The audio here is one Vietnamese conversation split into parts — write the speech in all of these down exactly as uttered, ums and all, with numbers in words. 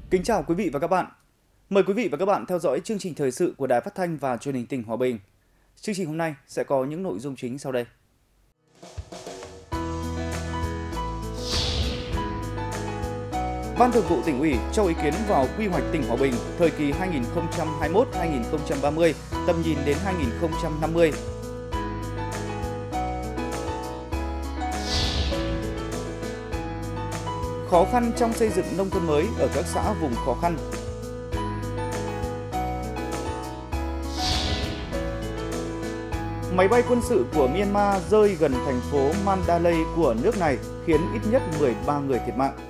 Kính chào quý vị và các bạn. Mời quý vị và các bạn theo dõi chương trình thời sự của Đài Phát thanh và Truyền hình tỉnh Hòa Bình. Chương trình hôm nay sẽ có những nội dung chính sau đây. Ban Thường vụ Tỉnh ủy cho ý kiến vào quy hoạch tỉnh Hòa Bình thời kỳ hai nghìn không trăm hai mươi mốt đến hai nghìn không trăm ba mươi, tầm nhìn đến hai nghìn không trăm năm mươi. Khó khăn trong xây dựng nông thôn mới ở các xã vùng khó khăn. Máy bay quân sự của Myanmar rơi gần thành phố Mandalay của nước này khiến ít nhất mười ba người thiệt mạng.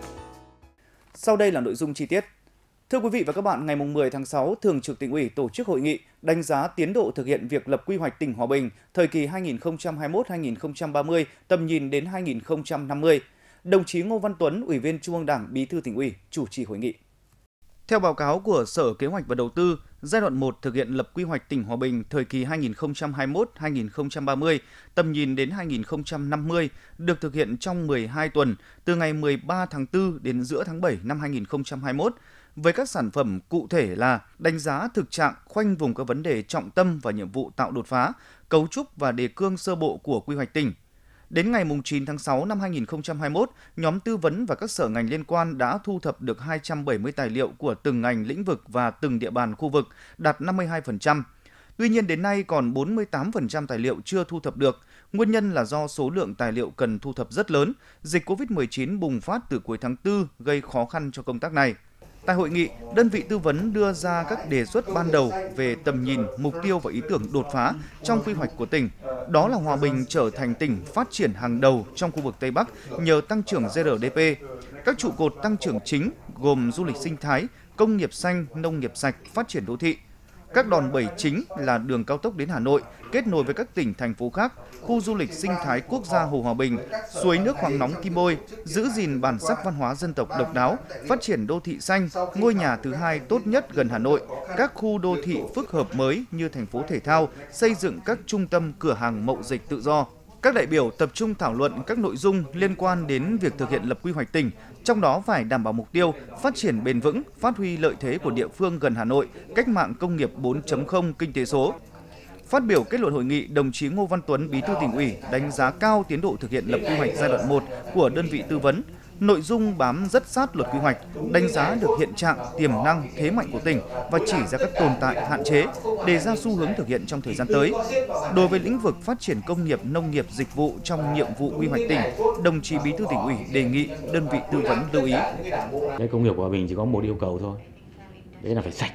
Sau đây là nội dung chi tiết. Thưa quý vị và các bạn, ngày mười tháng sáu, Thường trực Tỉnh ủy tổ chức hội nghị đánh giá tiến độ thực hiện việc lập quy hoạch tỉnh Hòa Bình thời kỳ hai nghìn không trăm hai mươi mốt đến hai nghìn không trăm ba mươi, tầm nhìn đến hai nghìn không trăm năm mươi. Đồng chí Ngô Văn Tuấn, Ủy viên Trung ương Đảng, Bí thư Tỉnh ủy, chủ trì hội nghị. Theo báo cáo của Sở Kế hoạch và Đầu tư, giai đoạn một thực hiện lập quy hoạch tỉnh Hòa Bình thời kỳ hai nghìn không trăm hai mươi mốt đến hai nghìn không trăm ba mươi, tầm nhìn đến hai nghìn không trăm năm mươi được thực hiện trong mười hai tuần, từ ngày mười ba tháng tư đến giữa tháng bảy năm hai nghìn không trăm hai mươi mốt, với các sản phẩm cụ thể là đánh giá thực trạng, khoanh vùng các vấn đề trọng tâm và nhiệm vụ tạo đột phá, cấu trúc và đề cương sơ bộ của quy hoạch tỉnh. Đến ngày chín tháng sáu năm hai nghìn không trăm hai mươi mốt, nhóm tư vấn và các sở ngành liên quan đã thu thập được hai trăm bảy mươi tài liệu của từng ngành lĩnh vực và từng địa bàn khu vực, đạt năm mươi hai phần trăm. Tuy nhiên đến nay còn bốn mươi tám phần trăm tài liệu chưa thu thập được. Nguyên nhân là do số lượng tài liệu cần thu thập rất lớn, dịch covid mười chín bùng phát từ cuối tháng tư gây khó khăn cho công tác này. Tại hội nghị, đơn vị tư vấn đưa ra các đề xuất ban đầu về tầm nhìn, mục tiêu và ý tưởng đột phá trong quy hoạch của tỉnh. Đó là Hòa Bình trở thành tỉnh phát triển hàng đầu trong khu vực Tây Bắc nhờ tăng trưởng giê rờ đê pê. Các trụ cột tăng trưởng chính gồm du lịch sinh thái, công nghiệp xanh, nông nghiệp sạch, phát triển đô thị. Các đòn bẩy chính là đường cao tốc đến Hà Nội, kết nối với các tỉnh, thành phố khác, khu du lịch sinh thái quốc gia Hồ Hòa Bình, suối nước khoáng nóng Kim Bôi, giữ gìn bản sắc văn hóa dân tộc độc đáo, phát triển đô thị xanh, ngôi nhà thứ hai tốt nhất gần Hà Nội, các khu đô thị phức hợp mới như thành phố thể thao, xây dựng các trung tâm cửa hàng mậu dịch tự do. Các đại biểu tập trung thảo luận các nội dung liên quan đến việc thực hiện lập quy hoạch tỉnh, trong đó phải đảm bảo mục tiêu phát triển bền vững, phát huy lợi thế của địa phương gần Hà Nội, cách mạng công nghiệp bốn chấm không kinh tế số. Phát biểu kết luận hội nghị, đồng chí Ngô Văn Tuấn, Bí thư Tỉnh ủy đánh giá cao tiến độ thực hiện lập quy hoạch giai đoạn một của đơn vị tư vấn. Nội dung bám rất sát luật quy hoạch, đánh giá được hiện trạng, tiềm năng, thế mạnh của tỉnh và chỉ ra các tồn tại, hạn chế, đề ra xu hướng thực hiện trong thời gian tới. Đối với lĩnh vực phát triển công nghiệp, nông nghiệp, dịch vụ trong nhiệm vụ quy hoạch tỉnh, đồng chí Bí thư Tỉnh ủy đề nghị đơn vị tư vấn lưu ý. Cái công nghiệp của Hòa Bình chỉ có một yêu cầu thôi, đấy là phải sạch.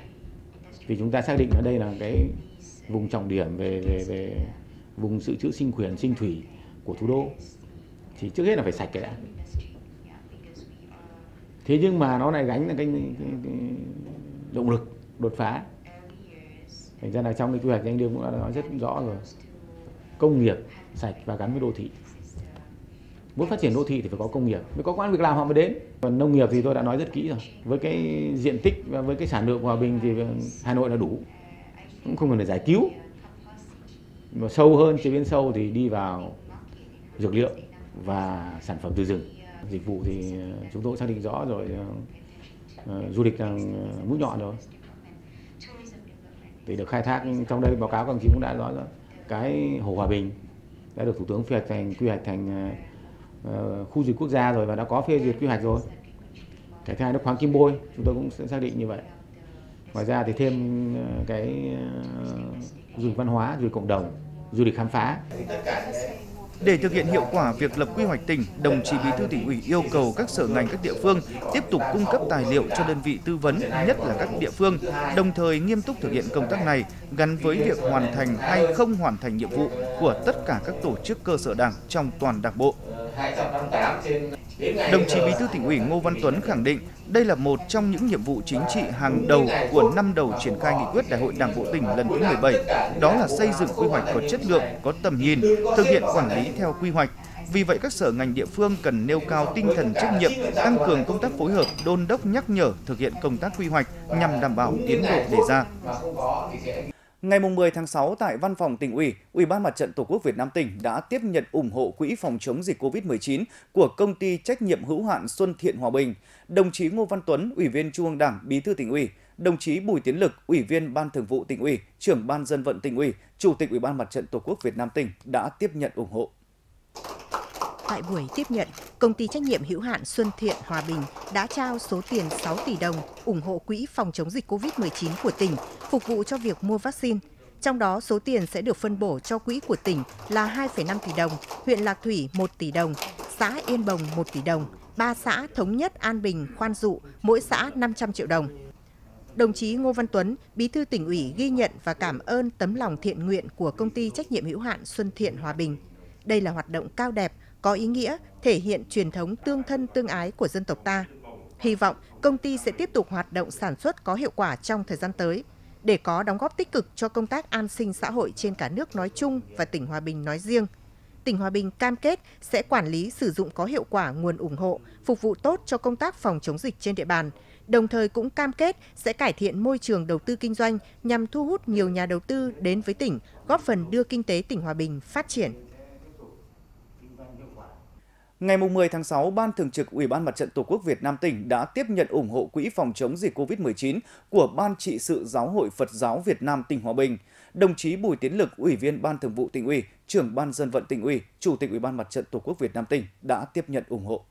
Vì chúng ta xác định ở đây là cái vùng trọng điểm về về về vùng dự trữ sinh quyền, sinh thủy của thủ đô, thì trước hết là phải sạch cái đã. Thế nhưng mà nó lại gánh là cái, cái, cái động lực đột phá. Thành ra là trong cái quy hoạch anh Đương cũng đã nói rất rõ rồi. Công nghiệp sạch và gắn với đô thị. Muốn phát triển đô thị thì phải có công nghiệp, mới có công ăn việc làm họ mới đến. Còn nông nghiệp thì tôi đã nói rất kỹ rồi. Với cái diện tích và với cái sản lượng của Hòa Bình thì Hà Nội là đủ. Cũng không cần phải giải cứu. Mà sâu hơn, chế biến sâu thì đi vào dược liệu và sản phẩm từ rừng. Dịch vụ thì chúng tôi xác định rõ rồi, uh, du lịch là mũi nhọn rồi. Thì được khai thác, trong đây báo cáo các đồng chí cũng đã nói rồi. Cái Hồ Hòa Bình đã được Thủ tướng phê hoạch thành quy hoạch thành uh, khu du lịch quốc gia rồi và đã có phê duyệt quy hoạch rồi. Cái thứ hai, nước khoáng Kim Bôi, chúng tôi cũng sẽ xác định như vậy. Ngoài ra thì thêm uh, cái uh, du lịch văn hóa, du lịch cộng đồng, du lịch khám phá. Để thực hiện hiệu quả việc lập quy hoạch tỉnh, đồng chí Bí thư Tỉnh ủy yêu cầu các sở ngành các địa phương tiếp tục cung cấp tài liệu cho đơn vị tư vấn, nhất là các địa phương, đồng thời nghiêm túc thực hiện công tác này gắn với việc hoàn thành hay không hoàn thành nhiệm vụ của tất cả các tổ chức cơ sở Đảng trong toàn Đảng bộ. Đồng chí Bí thư Tỉnh ủy Ngô Văn Tuấn khẳng định đây là một trong những nhiệm vụ chính trị hàng đầu của năm đầu triển khai nghị quyết Đại hội Đảng bộ tỉnh lần thứ mười bảy, đó là xây dựng quy hoạch có chất lượng, có tầm nhìn, thực hiện quản lý theo quy hoạch. Vì vậy, các sở ngành địa phương cần nêu cao tinh thần trách nhiệm, tăng cường công tác phối hợp, đôn đốc nhắc nhở thực hiện công tác quy hoạch nhằm đảm bảo tiến độ đề ra. Ngày mười tháng sáu tại Văn phòng Tỉnh ủy, Ủy ban Mặt trận Tổ quốc Việt Nam tỉnh đã tiếp nhận ủng hộ quỹ phòng chống dịch Covid mười chín của công ty trách nhiệm hữu hạn Xuân Thiện Hòa Bình. Đồng chí Ngô Văn Tuấn, Ủy viên Trung ương Đảng, Bí thư Tỉnh ủy, đồng chí Bùi Tiến Lực, Ủy viên Ban Thường vụ Tỉnh ủy, Trưởng Ban Dân vận Tỉnh ủy, Chủ tịch Ủy ban Mặt trận Tổ quốc Việt Nam tỉnh đã tiếp nhận ủng hộ. Tại buổi tiếp nhận, công ty trách nhiệm hữu hạn Xuân Thiện Hòa Bình đã trao số tiền sáu tỷ đồng ủng hộ quỹ phòng chống dịch Covid mười chín của tỉnh, phục vụ cho việc mua vaccine. Trong đó, số tiền sẽ được phân bổ cho quỹ của tỉnh là hai phẩy năm tỷ đồng, huyện Lạc Thủy một tỷ đồng, xã Yên Bồng một tỷ đồng, ba xã Thống Nhất, An Bình, Khoan Dụ, mỗi xã năm trăm triệu đồng. Đồng chí Ngô Văn Tuấn, Bí thư Tỉnh ủy ghi nhận và cảm ơn tấm lòng thiện nguyện của công ty trách nhiệm hữu hạn Xuân Thiện Hòa Bình. Đây là hoạt động cao đẹp, có ý nghĩa, thể hiện truyền thống tương thân tương ái của dân tộc ta. Hy vọng công ty sẽ tiếp tục hoạt động sản xuất có hiệu quả trong thời gian tới, để có đóng góp tích cực cho công tác an sinh xã hội trên cả nước nói chung và tỉnh Hòa Bình nói riêng. Tỉnh Hòa Bình cam kết sẽ quản lý sử dụng có hiệu quả nguồn ủng hộ, phục vụ tốt cho công tác phòng chống dịch trên địa bàn, đồng thời cũng cam kết sẽ cải thiện môi trường đầu tư kinh doanh nhằm thu hút nhiều nhà đầu tư đến với tỉnh, góp phần đưa kinh tế tỉnh Hòa Bình phát triển. Ngày mười tháng sáu, Ban Thường trực Ủy ban Mặt trận Tổ quốc Việt Nam tỉnh đã tiếp nhận ủng hộ quỹ phòng chống dịch Covid mười chín của Ban trị sự Giáo hội Phật giáo Việt Nam tỉnh Hòa Bình. Đồng chí Bùi Tiến Lực, Ủy viên Ban Thường vụ Tỉnh ủy, Trưởng Ban Dân vận Tỉnh ủy, Chủ tịch Ủy ban Mặt trận Tổ quốc Việt Nam tỉnh đã tiếp nhận ủng hộ.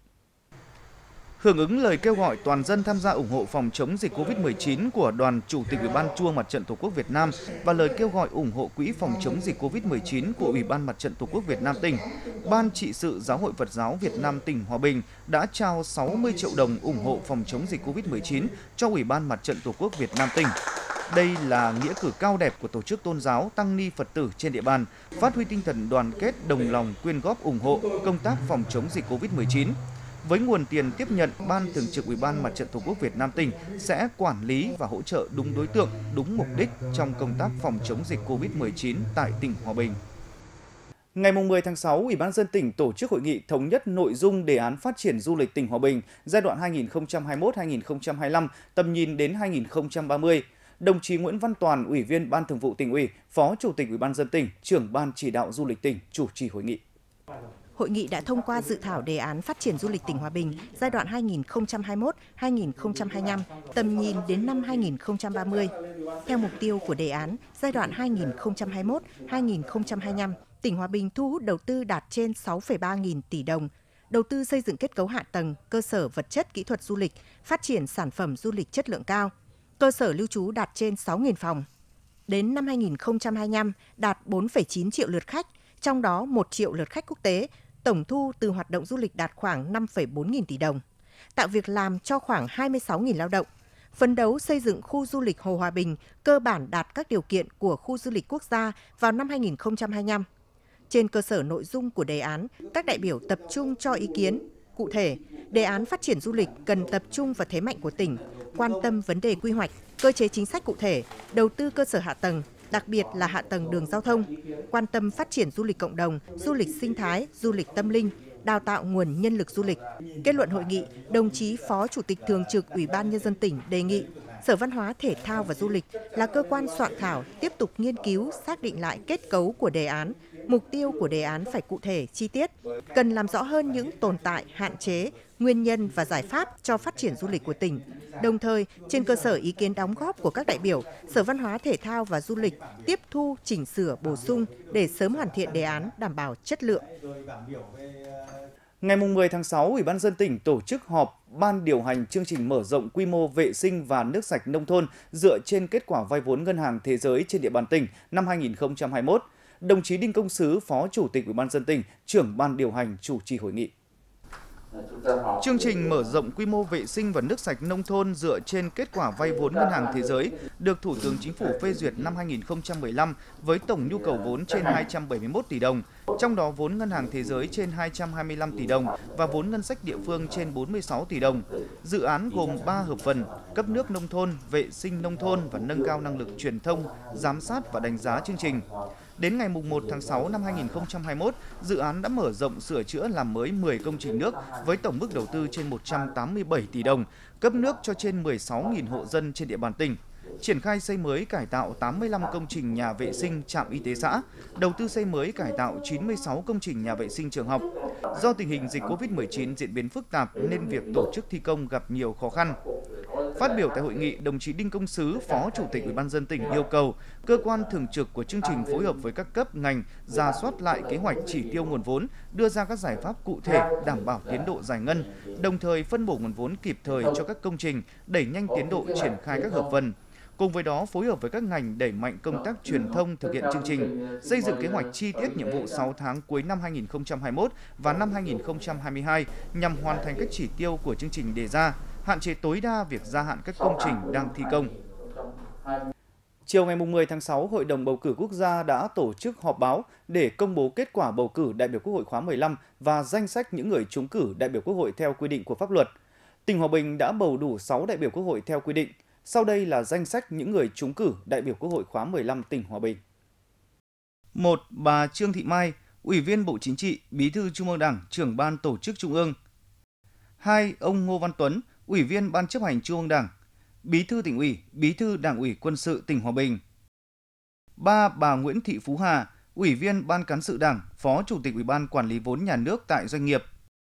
Hưởng ứng lời kêu gọi toàn dân tham gia ủng hộ phòng chống dịch Covid mười chín của Đoàn Chủ tịch Ủy ban Trung ương Mặt trận Tổ quốc Việt Nam và lời kêu gọi ủng hộ quỹ phòng chống dịch Covid mười chín của Ủy ban Mặt trận Tổ quốc Việt Nam tỉnh, Ban trị sự Giáo hội Phật giáo Việt Nam tỉnh Hòa Bình đã trao sáu mươi triệu đồng ủng hộ phòng chống dịch Covid mười chín cho Ủy ban Mặt trận Tổ quốc Việt Nam tỉnh. Đây là nghĩa cử cao đẹp của tổ chức tôn giáo, tăng ni Phật tử trên địa bàn, phát huy tinh thần đoàn kết, đồng lòng quyên góp ủng hộ công tác phòng chống dịch Covid mười chín. Với nguồn tiền tiếp nhận, Ban Thường trực Ủy ban Mặt trận Tổ quốc Việt Nam tỉnh sẽ quản lý và hỗ trợ đúng đối tượng, đúng mục đích trong công tác phòng chống dịch Covid mười chín tại tỉnh Hòa Bình. Ngày mười tháng sáu, Ủy ban nhân dân tỉnh tổ chức hội nghị thống nhất nội dung đề án phát triển du lịch tỉnh Hòa Bình giai đoạn hai nghìn không trăm hai mươi mốt đến hai nghìn không trăm hai mươi lăm, tầm nhìn đến hai nghìn không trăm ba mươi. Đồng chí Nguyễn Văn Toàn, Ủy viên Ban Thường vụ Tỉnh ủy, Phó Chủ tịch Ủy ban nhân dân tỉnh, Trưởng Ban Chỉ đạo Du lịch tỉnh chủ trì hội nghị. Hội nghị đã thông qua dự thảo đề án phát triển du lịch tỉnh Hòa Bình giai đoạn hai nghìn không trăm hai mươi mốt đến hai nghìn không trăm hai mươi lăm, tầm nhìn đến năm hai nghìn không trăm ba mươi. Theo mục tiêu của đề án, giai đoạn hai nghìn không trăm hai mươi mốt đến hai nghìn không trăm hai mươi lăm, tỉnh Hòa Bình thu hút đầu tư đạt trên sáu phẩy ba nghìn tỷ đồng, đầu tư xây dựng kết cấu hạ tầng, cơ sở vật chất kỹ thuật du lịch, phát triển sản phẩm du lịch chất lượng cao, cơ sở lưu trú đạt trên sáu nghìn phòng. Đến năm hai nghìn không trăm hai mươi lăm, đạt bốn phẩy chín triệu lượt khách, trong đó một triệu lượt khách quốc tế, tổng thu từ hoạt động du lịch đạt khoảng năm phẩy bốn nghìn tỷ đồng, tạo việc làm cho khoảng hai mươi sáu nghìn lao động, phấn đấu xây dựng khu du lịch Hồ Hòa Bình cơ bản đạt các điều kiện của khu du lịch quốc gia vào năm hai nghìn không trăm hai mươi lăm. Trên cơ sở nội dung của đề án, các đại biểu tập trung cho ý kiến. Cụ thể, đề án phát triển du lịch cần tập trung vào thế mạnh của tỉnh, quan tâm vấn đề quy hoạch, cơ chế chính sách cụ thể, đầu tư cơ sở hạ tầng, đặc biệt là hạ tầng đường giao thông, quan tâm phát triển du lịch cộng đồng, du lịch sinh thái, du lịch tâm linh, đào tạo nguồn nhân lực du lịch. Kết luận hội nghị, đồng chí Phó Chủ tịch Thường trực Ủy ban Nhân dân tỉnh đề nghị Sở Văn hóa, Thể thao và Du lịch là cơ quan soạn thảo tiếp tục nghiên cứu, xác định lại kết cấu của đề án, mục tiêu của đề án phải cụ thể, chi tiết, cần làm rõ hơn những tồn tại, hạn chế, nguyên nhân và giải pháp cho phát triển du lịch của tỉnh. Đồng thời, trên cơ sở ý kiến đóng góp của các đại biểu, Sở Văn hóa, Thể thao và Du lịch tiếp thu, chỉnh sửa, bổ sung để sớm hoàn thiện đề án đảm bảo chất lượng. Ngày mười tháng sáu, Ủy ban nhân dân tỉnh tổ chức họp Ban điều hành chương trình mở rộng quy mô vệ sinh và nước sạch nông thôn dựa trên kết quả vay vốn Ngân hàng Thế giới trên địa bàn tỉnh năm hai nghìn không trăm hai mươi mốt. Đồng chí Đinh Công Sứ, Phó Chủ tịch Ủy ban nhân dân tỉnh, Trưởng Ban điều hành chủ trì hội nghị. Chương trình mở rộng quy mô vệ sinh và nước sạch nông thôn dựa trên kết quả vay vốn Ngân hàng Thế giới được Thủ tướng Chính phủ phê duyệt năm hai nghìn không trăm mười lăm với tổng nhu cầu vốn trên hai trăm bảy mươi mốt tỷ đồng, trong đó vốn Ngân hàng Thế giới trên hai trăm hai mươi lăm tỷ đồng và vốn ngân sách địa phương trên bốn mươi sáu tỷ đồng. Dự án gồm ba hợp phần: cấp nước nông thôn, vệ sinh nông thôn và nâng cao năng lực truyền thông, giám sát và đánh giá chương trình. Đến ngày mùng một tháng sáu năm hai nghìn không trăm hai mươi mốt, dự án đã mở rộng sửa chữa làm mới mười công trình nước với tổng mức đầu tư trên một trăm tám mươi bảy tỷ đồng, cấp nước cho trên mười sáu nghìn hộ dân trên địa bàn tỉnh. triển khai xây mới cải tạo tám mươi lăm công trình nhà vệ sinh trạm y tế xã, đầu tư xây mới cải tạo chín mươi sáu công trình nhà vệ sinh trường học. Do tình hình dịch Covid mười chín diễn biến phức tạp nên việc tổ chức thi công gặp nhiều khó khăn. Phát biểu tại hội nghị, đồng chí Đinh Công Sứ, Phó Chủ tịch Ủy ban nhân dân tỉnh yêu cầu cơ quan thường trực của chương trình phối hợp với các cấp ngành rà soát lại kế hoạch chỉ tiêu nguồn vốn, đưa ra các giải pháp cụ thể đảm bảo tiến độ giải ngân, đồng thời phân bổ nguồn vốn kịp thời cho các công trình, đẩy nhanh tiến độ triển khai các hợp phần. Cùng với đó, phối hợp với các ngành đẩy mạnh công tác truyền thông thực hiện chương trình, xây dựng kế hoạch chi tiết nhiệm vụ sáu tháng cuối năm hai nghìn không trăm hai mươi mốt và năm hai nghìn không trăm hai mươi hai nhằm hoàn thành các chỉ tiêu của chương trình đề ra, hạn chế tối đa việc gia hạn các công trình đang thi công. Chiều ngày mười tháng sáu, Hội đồng bầu cử quốc gia đã tổ chức họp báo để công bố kết quả bầu cử đại biểu Quốc hội khóa mười lăm và danh sách những người trúng cử đại biểu Quốc hội theo quy định của pháp luật. Tỉnh Hòa Bình đã bầu đủ sáu đại biểu Quốc hội theo quy định. Sau đây là danh sách những người trúng cử đại biểu Quốc hội khóa mười lăm tỉnh Hòa Bình. một. Bà Trương Thị Mai, Ủy viên Bộ Chính trị, Bí thư Trung ương Đảng, Trưởng ban Tổ chức Trung ương. hai. Ông Ngô Văn Tuấn, Ủy viên Ban Chấp hành Trung ương Đảng, Bí thư Tỉnh ủy, Bí thư Đảng ủy Quân sự tỉnh Hòa Bình. ba. Bà Nguyễn Thị Phú Hà, Ủy viên Ban Cán sự Đảng, Phó Chủ tịch Ủy ban Quản lý vốn nhà nước tại doanh nghiệp.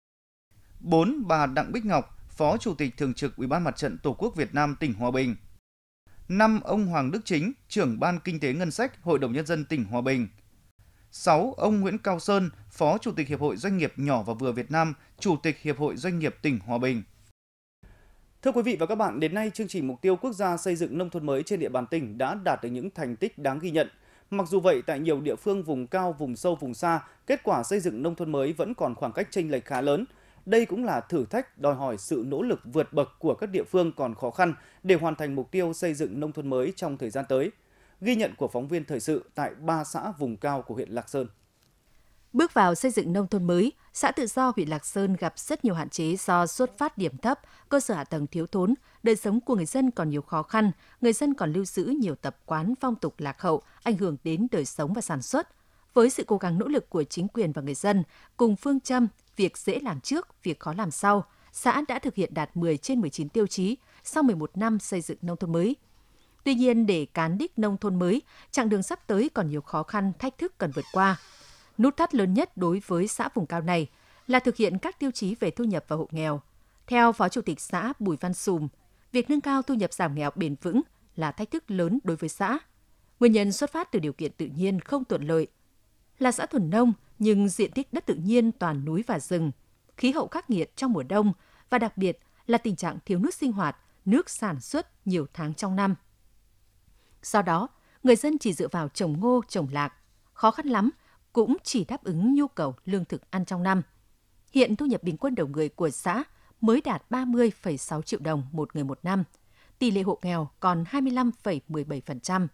bốn. Bà Đặng Bích Ngọc, Phó Chủ tịch Thường trực Ủy ban Mặt trận Tổ quốc Việt Nam tỉnh Hòa Bình. năm. Ông Hoàng Đức Chính, Trưởng Ban Kinh tế Ngân sách, Hội đồng Nhân dân tỉnh Hòa Bình. sáu. Ông Nguyễn Cao Sơn, Phó Chủ tịch Hiệp hội Doanh nghiệp nhỏ và vừa Việt Nam, Chủ tịch Hiệp hội Doanh nghiệp tỉnh Hòa Bình. Thưa quý vị và các bạn, đến nay chương trình mục tiêu quốc gia xây dựng nông thôn mới trên địa bàn tỉnh đã đạt được những thành tích đáng ghi nhận. Mặc dù vậy, tại nhiều địa phương vùng cao, vùng sâu, vùng xa, kết quả xây dựng nông thôn mới vẫn còn khoảng cách chênh lệch khá lớn. Đây cũng là thử thách đòi hỏi sự nỗ lực vượt bậc của các địa phương còn khó khăn để hoàn thành mục tiêu xây dựng nông thôn mới trong thời gian tới. Ghi nhận của phóng viên thời sự tại ba xã vùng cao của huyện Lạc Sơn. Bước vào xây dựng nông thôn mới, xã Tự Do huyện Lạc Sơn gặp rất nhiều hạn chế do xuất phát điểm thấp, cơ sở hạ tầng thiếu thốn, đời sống của người dân còn nhiều khó khăn, người dân còn lưu giữ nhiều tập quán phong tục lạc hậu, ảnh hưởng đến đời sống và sản xuất. Với sự cố gắng nỗ lực của chính quyền và người dân, cùng phương châm việc dễ làm trước, việc khó làm sau, xã đã thực hiện đạt mười trên mười chín tiêu chí sau mười một năm xây dựng nông thôn mới. Tuy nhiên, để cán đích nông thôn mới, chặng đường sắp tới còn nhiều khó khăn, thách thức cần vượt qua. Nút thắt lớn nhất đối với xã vùng cao này là thực hiện các tiêu chí về thu nhập và hộ nghèo. Theo Phó Chủ tịch xã Bùi Văn Sùm, việc nâng cao thu nhập giảm nghèo bền vững là thách thức lớn đối với xã. Nguyên nhân xuất phát từ điều kiện tự nhiên không thuận lợi. Là xã thuần nông nhưng diện tích đất tự nhiên toàn núi và rừng, khí hậu khắc nghiệt trong mùa đông và đặc biệt là tình trạng thiếu nước sinh hoạt, nước sản xuất nhiều tháng trong năm. Do đó, người dân chỉ dựa vào trồng ngô, trồng lạc, khó khăn lắm cũng chỉ đáp ứng nhu cầu lương thực ăn trong năm. Hiện thu nhập bình quân đầu người của xã mới đạt ba mươi phẩy sáu triệu đồng một người một năm. Tỷ lệ hộ nghèo còn hai mươi lăm phẩy mười bảy phần trăm.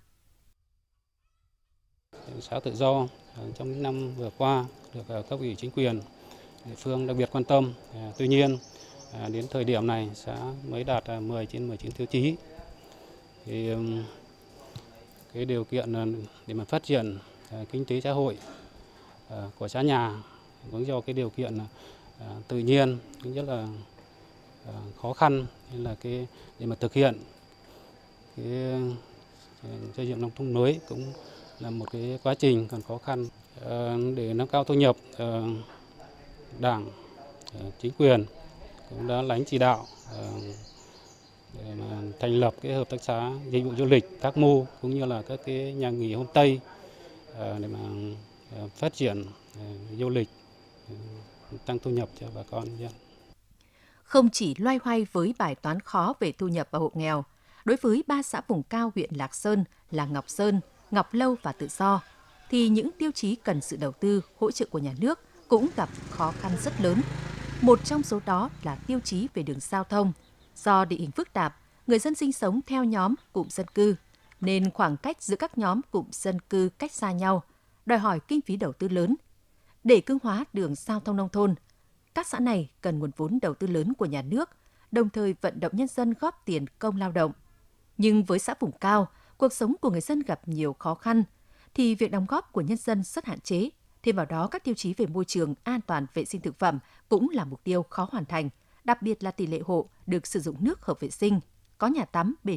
Xã Tự Do trong những năm vừa qua được cấp ủy chính quyền địa phương đặc biệt quan tâm. Tuy nhiên, đến thời điểm này xã mới đạt mười trên mười chín tiêu chí. Thì cái điều kiện để mà phát triển kinh tế xã hội của xã nhà cũng do cái điều kiện tự nhiên cũng rất là khó khăn, nên là cái để mà thực hiện cái xây dựng nông thôn mới cũng là một cái quá trình còn khó khăn. Để nâng cao thu nhập, Đảng, chính quyền cũng đã lãnh chỉ đạo để mà thành lập cái hợp tác xã dịch vụ du lịch Thác Mu cũng như là các cái nhà nghỉ homestay để mà phát triển du lịch, tăng thu nhập cho bà con dân. Không chỉ loay hoay với bài toán khó về thu nhập và hộ nghèo, đối với ba xã vùng cao huyện Lạc Sơn là Ngọc Sơn, Ngọc Lâu và Tự Do, thì những tiêu chí cần sự đầu tư, hỗ trợ của nhà nước cũng gặp khó khăn rất lớn. Một trong số đó là tiêu chí về đường giao thông. Do địa hình phức tạp, người dân sinh sống theo nhóm cụm dân cư, nên khoảng cách giữa các nhóm cụm dân cư cách xa nhau, đòi hỏi kinh phí đầu tư lớn. Để cứng hóa đường giao thông nông thôn, các xã này cần nguồn vốn đầu tư lớn của nhà nước, đồng thời vận động nhân dân góp tiền công lao động. Nhưng với xã vùng cao, cuộc sống của người dân gặp nhiều khó khăn, thì việc đóng góp của nhân dân rất hạn chế. Thêm vào đó, các tiêu chí về môi trường, an toàn, vệ sinh thực phẩm cũng là mục tiêu khó hoàn thành, đặc biệt là tỷ lệ hộ được sử dụng nước hợp vệ sinh, có nhà tắm, bể nước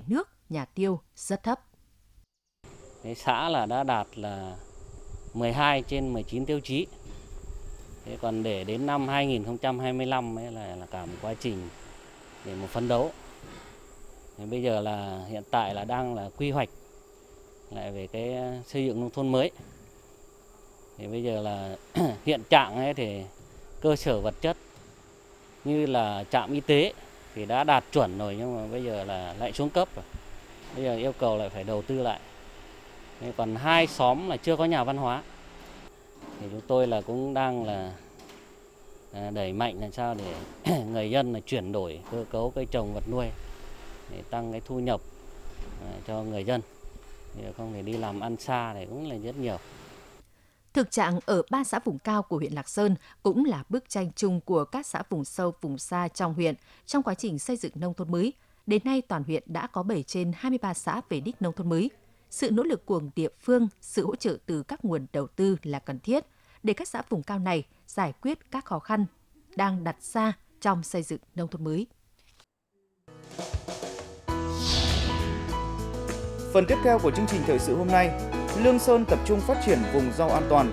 nhà tiêu rất thấp. Cái xã là đã đạt là mười hai trên mười chín tiêu chí. Thế còn để đến năm hai nghìn không trăm hai mươi lăm ấy là, là cả một quá trình để một phấn đấu. Thế bây giờ là hiện tại là đang là quy hoạch lại về cái xây dựng nông thôn mới. Thì bây giờ là hiện trạng ấy thì cơ sở vật chất như là trạm y tế thì đã đạt chuẩn rồi, nhưng mà bây giờ là lại xuống cấp rồi. Bây giờ yêu cầu lại phải đầu tư lại. Thế còn hai xóm là chưa có nhà văn hóa. Thì chúng tôi là cũng đang là đẩy mạnh làm sao để người dân là chuyển đổi cơ cấu cây trồng vật nuôi để tăng cái thu nhập cho người dân. Thì không thể đi làm ăn xa thì cũng là rất nhiều. Thực trạng ở ba xã vùng cao của huyện Lạc Sơn cũng là bức tranh chung của các xã vùng sâu, vùng xa trong huyện trong quá trình xây dựng nông thôn mới. Đến nay, toàn huyện đã có bảy trên hai mươi ba xã về đích nông thôn mới. Sự nỗ lực của địa phương, sự hỗ trợ từ các nguồn đầu tư là cần thiết để các xã vùng cao này giải quyết các khó khăn đang đặt ra trong xây dựng nông thôn mới. Phần tiếp theo của chương trình thời sự hôm nay, Lương Sơn tập trung phát triển vùng rau an toàn.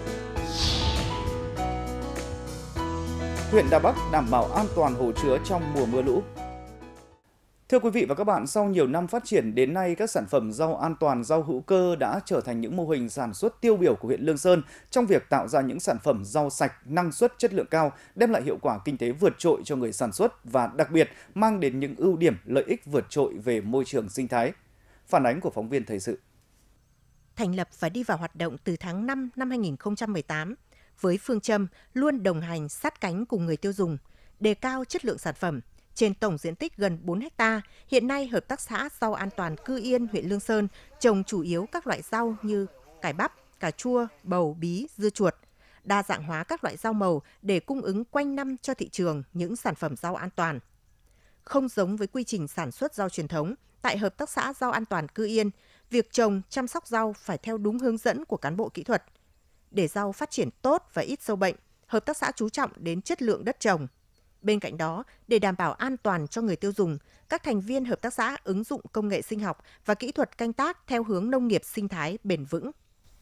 Huyện Đà Bắc đảm bảo an toàn hồ chứa trong mùa mưa lũ. Thưa quý vị và các bạn, sau nhiều năm phát triển đến nay, các sản phẩm rau an toàn, rau hữu cơ đã trở thành những mô hình sản xuất tiêu biểu của huyện Lương Sơn trong việc tạo ra những sản phẩm rau sạch, năng suất, chất lượng cao, đem lại hiệu quả kinh tế vượt trội cho người sản xuất và đặc biệt mang đến những ưu điểm, lợi ích vượt trội về môi trường sinh thái. Phản ánh của phóng viên thời sự. Thành lập và đi vào hoạt động từ tháng năm năm hai nghìn không trăm mười tám, với phương châm luôn đồng hành sát cánh cùng người tiêu dùng, đề cao chất lượng sản phẩm. Trên tổng diện tích gần bốn héc ta, hiện nay Hợp tác xã Rau An toàn Cư Yên, huyện Lương Sơn trồng chủ yếu các loại rau như cải bắp, cà chua, bầu, bí, dưa chuột. Đa dạng hóa các loại rau màu để cung ứng quanh năm cho thị trường những sản phẩm rau an toàn. Không giống với quy trình sản xuất rau truyền thống, tại Hợp tác xã Rau An toàn Cư Yên, việc trồng, chăm sóc rau phải theo đúng hướng dẫn của cán bộ kỹ thuật. Để rau phát triển tốt và ít sâu bệnh, Hợp tác xã chú trọng đến chất lượng đất trồng. Bên cạnh đó, để đảm bảo an toàn cho người tiêu dùng, các thành viên hợp tác xã ứng dụng công nghệ sinh học và kỹ thuật canh tác theo hướng nông nghiệp sinh thái bền vững.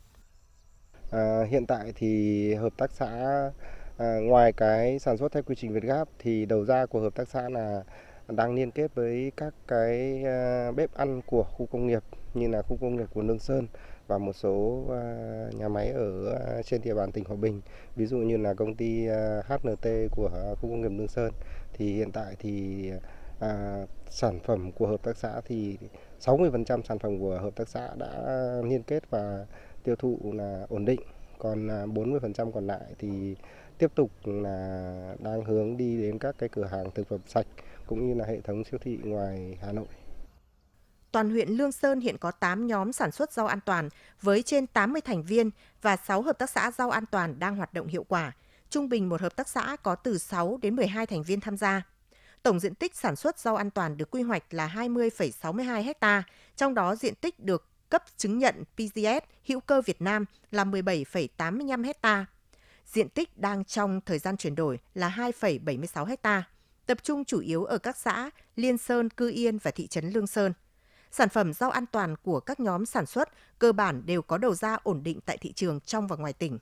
À, hiện tại thì hợp tác xã à, ngoài cái sản xuất theo quy trình Việt Gáp thì đầu ra của hợp tác xã là đang liên kết với các cái à, bếp ăn của khu công nghiệp như là khu công nghiệp của Lương Sơn và một số à, nhà máy ở à, trên địa bàn tỉnh Hòa Bình, ví dụ như là công ty à, hát en tê của khu công nghiệp Lương Sơn. Thì hiện tại thì à, sản phẩm của hợp tác xã thì sáu mươi phần trăm sản phẩm của hợp tác xã đã liên kết và tiêu thụ là ổn định, còn bốn mươi phần trăm còn lại thì tiếp tục là đang hướng đi đến các cái cửa hàng thực phẩm sạch cũng như là hệ thống siêu thị ngoài Hà Nội. Toàn huyện Lương Sơn hiện có tám nhóm sản xuất rau an toàn với trên tám mươi thành viên và sáu hợp tác xã rau an toàn đang hoạt động hiệu quả. Trung bình một hợp tác xã có từ sáu đến mười hai thành viên tham gia. Tổng diện tích sản xuất rau an toàn được quy hoạch là hai mươi phẩy sáu mươi hai héc ta, trong đó diện tích được cấp chứng nhận pê giê ét hữu cơ Việt Nam là mười bảy phẩy tám mươi lăm héc ta. Diện tích đang trong thời gian chuyển đổi là hai phẩy bảy mươi sáu héc ta, tập trung chủ yếu ở các xã Liên Sơn, Cư Yên và thị trấn Lương Sơn. Sản phẩm rau an toàn của các nhóm sản xuất cơ bản đều có đầu ra ổn định tại thị trường trong và ngoài tỉnh.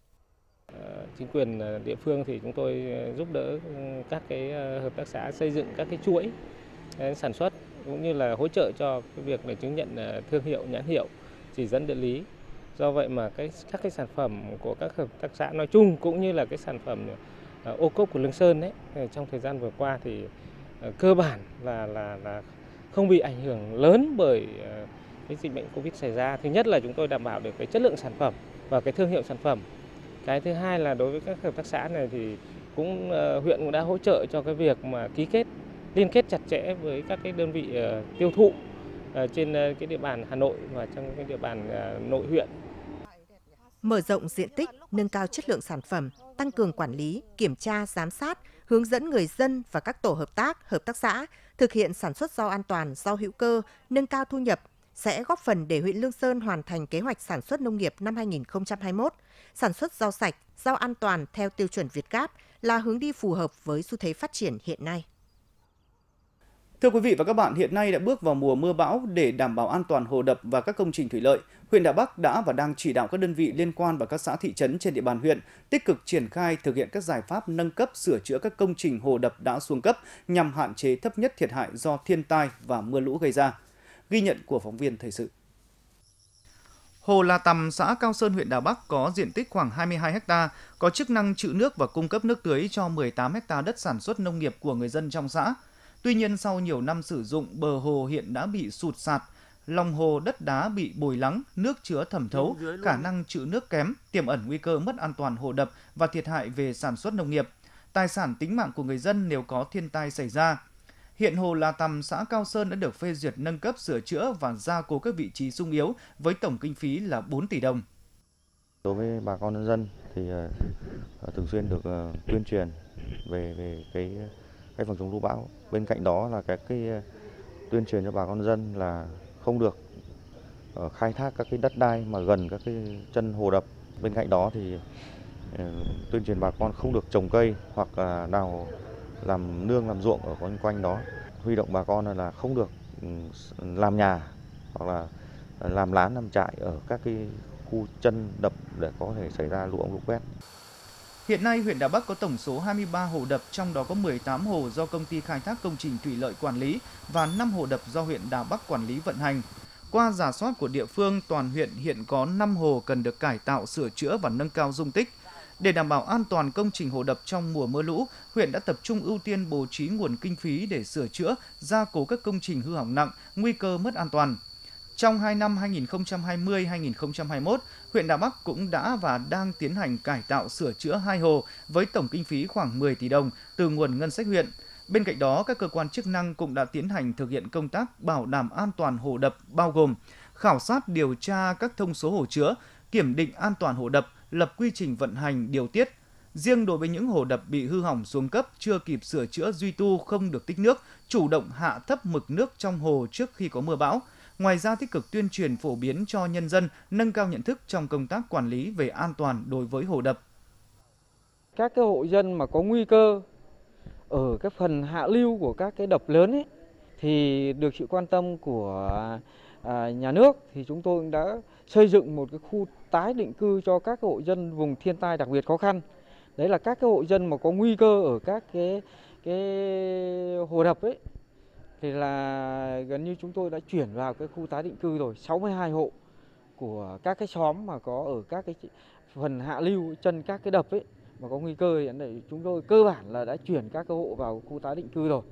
Chính quyền địa phương thì chúng tôi giúp đỡ các cái hợp tác xã xây dựng các cái chuỗi sản xuất cũng như là hỗ trợ cho cái việc để chứng nhận thương hiệu, nhãn hiệu, chỉ dẫn địa lý. Do vậy mà cái các cái sản phẩm của các hợp tác xã nói chung cũng như là cái sản phẩm ô cốp của Lương Sơn đấy trong thời gian vừa qua thì cơ bản là là là không bị ảnh hưởng lớn bởi cái dịch bệnh Covid xảy ra. Thứ nhất là chúng tôi đảm bảo được cái chất lượng sản phẩm và cái thương hiệu sản phẩm. Cái thứ hai là đối với các hợp tác xã này thì cũng uh, huyện cũng đã hỗ trợ cho cái việc mà ký kết, liên kết chặt chẽ với các cái đơn vị uh, tiêu thụ uh, trên uh, cái địa bàn Hà Nội và trong cái địa bàn uh, nội huyện. Mở rộng diện tích, nâng cao chất lượng sản phẩm, tăng cường quản lý, kiểm tra, giám sát, hướng dẫn người dân và các tổ hợp tác, hợp tác xã thực hiện sản xuất rau an toàn, rau hữu cơ, nâng cao thu nhập sẽ góp phần để huyện Lương Sơn hoàn thành kế hoạch sản xuất nông nghiệp năm hai nghìn không trăm hai mươi mốt. Sản xuất rau sạch, rau an toàn theo tiêu chuẩn Việt Gáp là hướng đi phù hợp với xu thế phát triển hiện nay. Thưa quý vị và các bạn, hiện nay đã bước vào mùa mưa bão. Để đảm bảo an toàn hồ đập và các công trình thủy lợi, huyện Đà Bắc đã và đang chỉ đạo các đơn vị liên quan và các xã thị trấn trên địa bàn huyện tích cực triển khai thực hiện các giải pháp nâng cấp, sửa chữa các công trình hồ đập đã xuống cấp nhằm hạn chế thấp nhất thiệt hại do thiên tai và mưa lũ gây ra. Ghi nhận của phóng viên thời sự. Hồ La Tằm, xã Cao Sơn, huyện Đà Bắc có diện tích khoảng hai mươi hai héc ta, có chức năng trữ nước và cung cấp nước tưới cho mười tám héc ta đất sản xuất nông nghiệp của người dân trong xã. Tuy nhiên, sau nhiều năm sử dụng, bờ hồ hiện đã bị sụt sạt, lòng hồ đất đá bị bồi lắng, nước chứa thẩm thấu, khả năng trữ nước kém, tiềm ẩn nguy cơ mất an toàn hồ đập và thiệt hại về sản xuất nông nghiệp, tài sản tính mạng của người dân nếu có thiên tai xảy ra. Hiện hồ La Tằm, xã Cao Sơn đã được phê duyệt nâng cấp, sửa chữa và gia cố các vị trí xung yếu với tổng kinh phí là bốn tỷ đồng. Đối với bà con nhân dân thì uh, thường xuyên được uh, tuyên truyền về về cái cái phòng chống lũ bão. Bên cạnh đó là các cái uh, tuyên truyền cho bà con nhân dân là không được uh, khai thác các cái đất đai mà gần các cái chân hồ đập. Bên cạnh đó thì uh, tuyên truyền bà con không được trồng cây hoặc là nào làm nương làm ruộng ở quanh quanh đó. Huy động bà con là không được làm nhà hoặc là làm lán làm trại ở các cái khu chân đập để có thể xảy ra lũ ống lũ quét. Hiện nay, huyện Đà Bắc có tổng số hai mươi ba hồ đập, trong đó có mười tám hồ do công ty khai thác công trình thủy lợi quản lý và năm hồ đập do huyện Đà Bắc quản lý vận hành. Qua rà soát của địa phương, toàn huyện hiện có năm hồ cần được cải tạo, sửa chữa và nâng cao dung tích. Để đảm bảo an toàn công trình hồ đập trong mùa mưa lũ, huyện đã tập trung ưu tiên bố trí nguồn kinh phí để sửa chữa, gia cố các công trình hư hỏng nặng, nguy cơ mất an toàn. Trong hai năm hai nghìn không trăm hai mươi đến hai nghìn không trăm hai mươi mốt, huyện Đà Bắc cũng đã và đang tiến hành cải tạo, sửa chữa hai hồ với tổng kinh phí khoảng mười tỷ đồng từ nguồn ngân sách huyện. Bên cạnh đó, các cơ quan chức năng cũng đã tiến hành thực hiện công tác bảo đảm an toàn hồ đập, bao gồm khảo sát điều tra các thông số hồ chứa, kiểm định an toàn hồ đập, lập quy trình vận hành điều tiết. Riêng đối với những hồ đập bị hư hỏng xuống cấp, chưa kịp sửa chữa duy tu, không được tích nước, chủ động hạ thấp mực nước trong hồ trước khi có mưa bão. Ngoài ra, tích cực tuyên truyền phổ biến cho nhân dân nâng cao nhận thức trong công tác quản lý về an toàn đối với hồ đập. Các cái hộ dân mà có nguy cơ ở cái phần hạ lưu của các cái đập lớn ấy, thì được sự quan tâm của à, nhà nước thì chúng tôi đã xây dựng một cái khu tái định cư cho các hộ dân vùng thiên tai đặc biệt khó khăn. Đấy là các cái hộ dân mà có nguy cơ ở các cái cái hồ đập ấy, thì là gần như chúng tôi đã chuyển vào cái khu tái định cư rồi, sáu mươi hai hộ của các cái xóm mà có ở các cái phần hạ lưu chân các cái đập ấy mà có nguy cơ, thì để chúng tôi cơ bản là đã chuyển các cái hộ vào khu tái định cư rồi.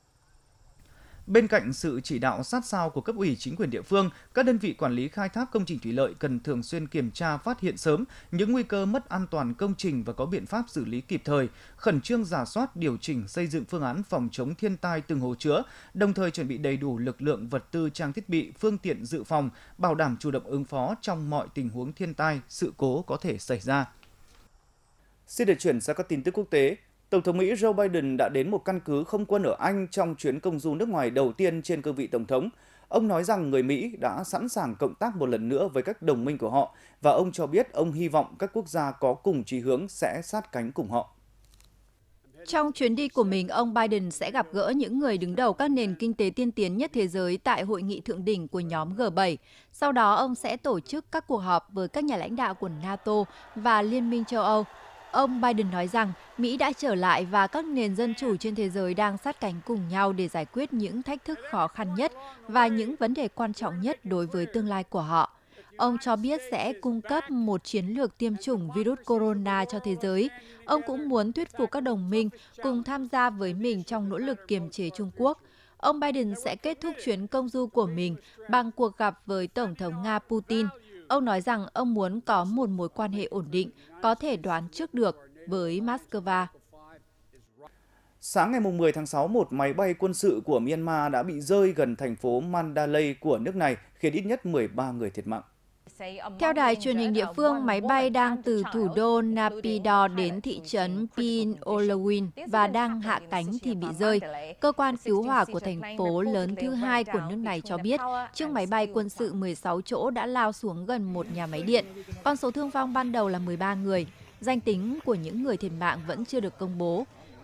Bên cạnh sự chỉ đạo sát sao của cấp ủy chính quyền địa phương, các đơn vị quản lý khai thác công trình thủy lợi cần thường xuyên kiểm tra, phát hiện sớm những nguy cơ mất an toàn công trình và có biện pháp xử lý kịp thời, khẩn trương rà soát, điều chỉnh, xây dựng phương án phòng chống thiên tai từng hồ chứa, đồng thời chuẩn bị đầy đủ lực lượng, vật tư, trang thiết bị, phương tiện dự phòng, bảo đảm chủ động ứng phó trong mọi tình huống thiên tai, sự cố có thể xảy ra. Xin được chuyển sang các tin tức quốc tế. Tổng thống Mỹ Joe Biden đã đến một căn cứ không quân ở Anh trong chuyến công du nước ngoài đầu tiên trên cương vị Tổng thống. Ông nói rằng người Mỹ đã sẵn sàng cộng tác một lần nữa với các đồng minh của họ và ông cho biết ông hy vọng các quốc gia có cùng chí hướng sẽ sát cánh cùng họ. Trong chuyến đi của mình, ông Biden sẽ gặp gỡ những người đứng đầu các nền kinh tế tiên tiến nhất thế giới tại hội nghị thượng đỉnh của nhóm G bảy. Sau đó, ông sẽ tổ chức các cuộc họp với các nhà lãnh đạo của NATO và Liên minh châu Âu. Ông Biden nói rằng Mỹ đã trở lại và các nền dân chủ trên thế giới đang sát cánh cùng nhau để giải quyết những thách thức khó khăn nhất và những vấn đề quan trọng nhất đối với tương lai của họ. Ông cho biết sẽ cung cấp một chiến lược tiêm chủng virus corona cho thế giới. Ông cũng muốn thuyết phục các đồng minh cùng tham gia với mình trong nỗ lực kiềm chế Trung Quốc. Ông Biden sẽ kết thúc chuyến công du của mình bằng cuộc gặp với Tổng thống Nga Putin. Ông nói rằng ông muốn có một mối quan hệ ổn định, có thể đoán trước được với Moscow. Sáng ngày mười tháng sáu, một máy bay quân sự của Myanmar đã bị rơi gần thành phố Mandalay của nước này, khiến ít nhất mười ba người thiệt mạng. Theo đài truyền hình địa phương, máy bay đang từ thủ đô Naypyidaw đến thị trấn Pinolawin và đang hạ cánh thì bị rơi. Cơ quan cứu hỏa của thành phố lớn thứ hai của nước này cho biết, chiếc máy bay quân sự mười sáu chỗ đã lao xuống gần một nhà máy điện. Con số thương vong ban đầu là mười ba người. Danh tính của những người thiệt mạng vẫn chưa được công bố.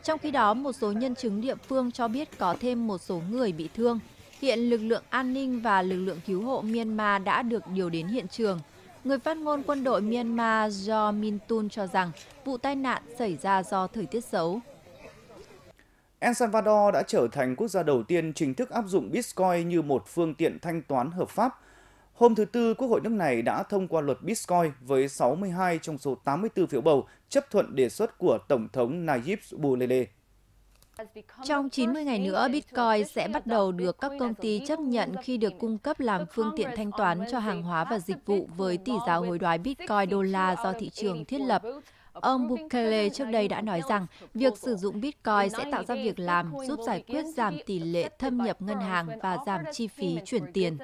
Trong khi đó, một số nhân chứng địa phương cho biết có thêm một số người bị thương. Hiện lực lượng an ninh và lực lượng cứu hộ Myanmar đã được điều đến hiện trường. Người phát ngôn quân đội Myanmar Jo Min-tun cho rằng vụ tai nạn xảy ra do thời tiết xấu. El Salvador đã trở thành quốc gia đầu tiên chính thức áp dụng Bitcoin như một phương tiện thanh toán hợp pháp. Hôm thứ Tư, Quốc hội nước này đã thông qua luật Bitcoin với sáu mươi hai trong số tám mươi tư phiếu bầu chấp thuận đề xuất của Tổng thống Nayib Bukele. Trong chín mươi ngày nữa, Bitcoin sẽ bắt đầu được các công ty chấp nhận khi được cung cấp làm phương tiện thanh toán cho hàng hóa và dịch vụ với tỷ giá hối đoái Bitcoin đô la do thị trường thiết lập. Ông Bukele trước đây đã nói rằng việc sử dụng Bitcoin sẽ tạo ra việc làm, giúp giải quyết giảm tỷ lệ thâm nhập ngân hàng và giảm chi phí chuyển tiền.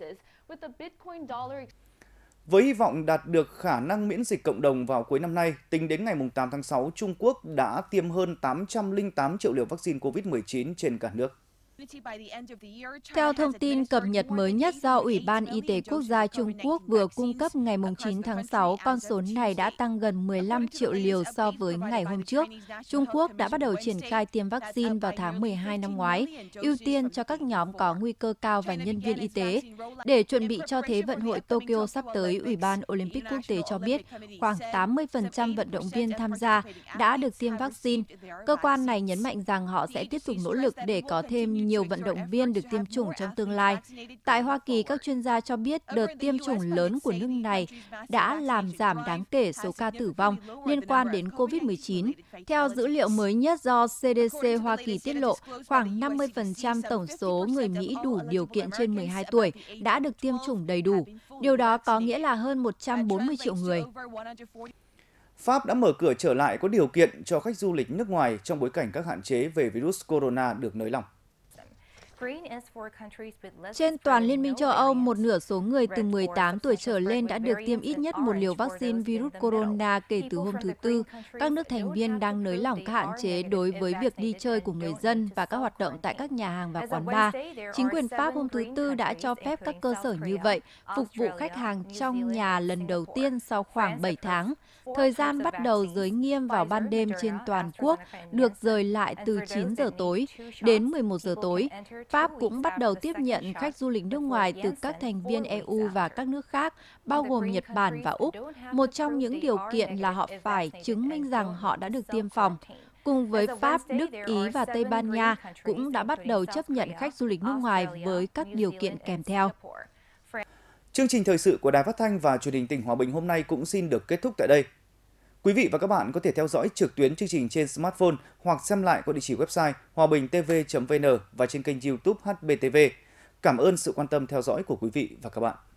Với hy vọng đạt được khả năng miễn dịch cộng đồng vào cuối năm nay, tính đến ngày tám tháng sáu, Trung Quốc đã tiêm hơn tám trăm lẻ tám triệu liều vaccine covid mười chín trên cả nước. Theo thông tin cập nhật mới nhất do Ủy ban Y tế Quốc gia Trung Quốc vừa cung cấp ngày chín tháng sáu, con số này đã tăng gần mười lăm triệu liều so với ngày hôm trước. Trung Quốc đã bắt đầu triển khai tiêm vaccine vào tháng mười hai năm ngoái, ưu tiên cho các nhóm có nguy cơ cao và nhân viên y tế. Để chuẩn bị cho Thế vận hội Tokyo sắp tới, Ủy ban Olympic Quốc tế cho biết khoảng tám mươi phần trăm vận động viên tham gia đã được tiêm vaccine. Cơ quan này nhấn mạnh rằng họ sẽ tiếp tục nỗ lực để có thêm nhiều vận động viên được tiêm chủng trong tương lai. Tại Hoa Kỳ, các chuyên gia cho biết đợt tiêm chủng lớn của nước này đã làm giảm đáng kể số ca tử vong liên quan đến covid mười chín. Theo dữ liệu mới nhất do xê đê xê Hoa Kỳ tiết lộ, khoảng năm mươi phần trăm tổng số người Mỹ đủ điều kiện trên mười hai tuổi đã được tiêm chủng đầy đủ. Điều đó có nghĩa là hơn một trăm bốn mươi triệu người. Pháp đã mở cửa trở lại có điều kiện cho khách du lịch nước ngoài trong bối cảnh các hạn chế về virus corona được nới lỏng. Trên toàn Liên minh châu Âu, một nửa số người từ mười tám tuổi trở lên đã được tiêm ít nhất một liều vaccine virus corona kể từ hôm thứ Tư. Các nước thành viên đang nới lỏng các hạn chế đối với việc đi chơi của người dân và các hoạt động tại các nhà hàng và quán bar. Chính quyền Pháp hôm thứ Tư đã cho phép các cơ sở như vậy phục vụ khách hàng trong nhà lần đầu tiên sau khoảng bảy tháng. Thời gian bắt đầu giới nghiêm vào ban đêm trên toàn quốc được dời lại từ chín giờ tối đến mười một giờ tối. Pháp cũng bắt đầu tiếp nhận khách du lịch nước ngoài từ các thành viên e u và các nước khác, bao gồm Nhật Bản và Úc. Một trong những điều kiện là họ phải chứng minh rằng họ đã được tiêm phòng. Cùng với Pháp, Đức, Ý và Tây Ban Nha cũng đã bắt đầu chấp nhận khách du lịch nước ngoài với các điều kiện kèm theo. Chương trình thời sự của Đài Phát thanh và Truyền hình tỉnh Hòa Bình hôm nay cũng xin được kết thúc tại đây. Quý vị và các bạn có thể theo dõi trực tuyến chương trình trên smartphone hoặc xem lại qua địa chỉ website hòa bình t v chấm v n và trên kênh YouTube hát bê tê vê. Cảm ơn sự quan tâm theo dõi của quý vị và các bạn.